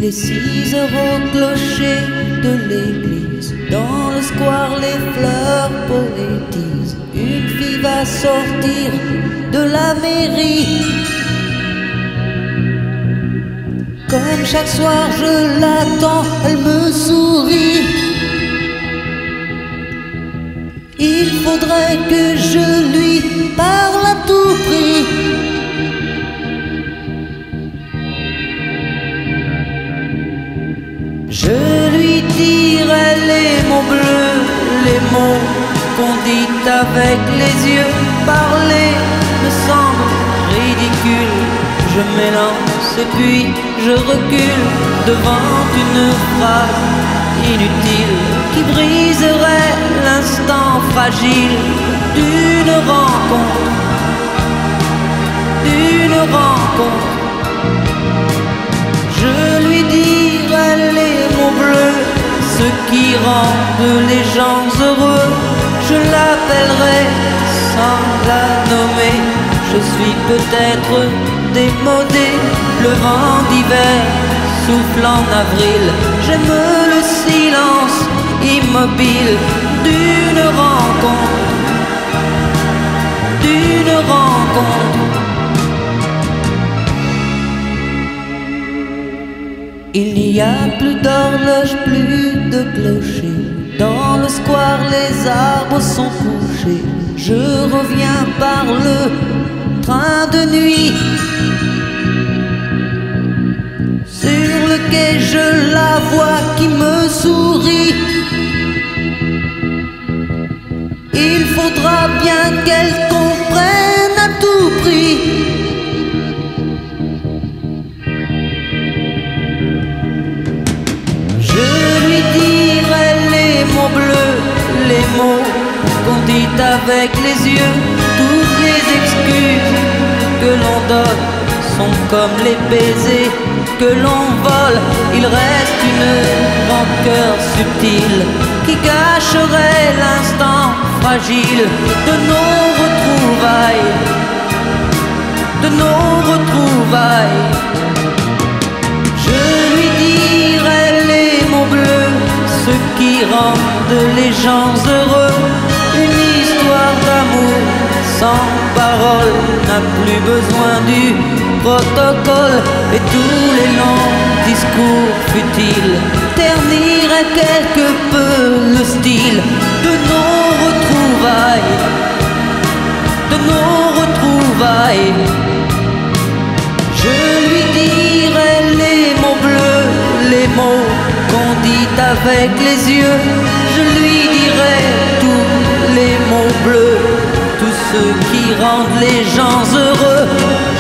Les 6 heures au clocher de l'église, dans le square les fleurs poétisent. Une fille va sortir de la mairie. Comme chaque soir je l'attends, elle me sourit. Il faudrait que je lui parle à tout prix. Je lui dirai les mots bleus, les mots qu'on dit avec les yeux. Parler me semble ridicule. Je m'élance et puis je recule devant une phrase inutile qui briserait l'instant fragile d'une rencontre, d'une rencontre. Je lui dirai les mots bleus, ce qui rendent les gens heureux. Je l'appellerai sans la nommer. Je suis peut-être démodé, le vent d'hiver souffle en avril. J'aime le silence immobile d'une rencontre, d'une rencontre. Il n'y a plus d'horloge, plus de clocher. Dans le square les arbres sont couchés. Je reviens par le train de nuit. Sur le quai je la vois qui me sourit. Il faudra bien qu'elle comprenne à tout prix. Je lui dirai les mots bleus, les mots qu'on dit avec les yeux. Toutes les excuses que l'on donne sont comme les baisers que l'on vole. Il reste une rancœur subtile qui cacherait l'instant fragile de nos retrouvailles, de nos retrouvailles. Je lui dirai les mots bleus, ce qui rendent les gens heureux. Une histoire d'amour sans parole n'a plus besoin du protocole. Et tous les longs discours futiles terniraient quelque peu le style de nos retrouvailles, de nos retrouvailles. Je lui dirai les mots bleus, les mots qu'on dit avec les yeux. Je lui dirai tous les mots bleus, tous ceux qui rendent les gens heureux.